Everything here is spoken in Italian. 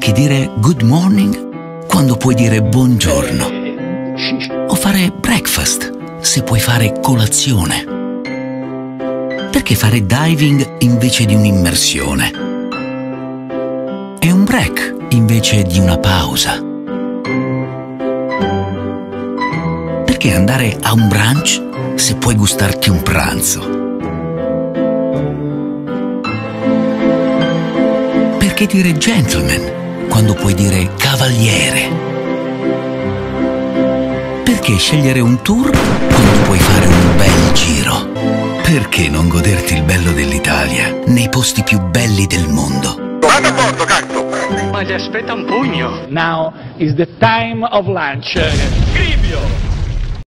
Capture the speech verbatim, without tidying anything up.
Perché dire good morning quando puoi dire buongiorno? O fare breakfast se puoi fare colazione? Perché fare diving invece di un'immersione? E un break invece di una pausa? Perché andare a un brunch se puoi gustarti un pranzo? Perché dire gentleman quando puoi dire cavaliere? Perché scegliere un tour quando puoi fare un bel giro? Perché non goderti il bello dell'Italia nei posti più belli del mondo? Vado a bordo, cazzo! Ma gli aspetta un pugno. Now is the time of lunch. Scrivio!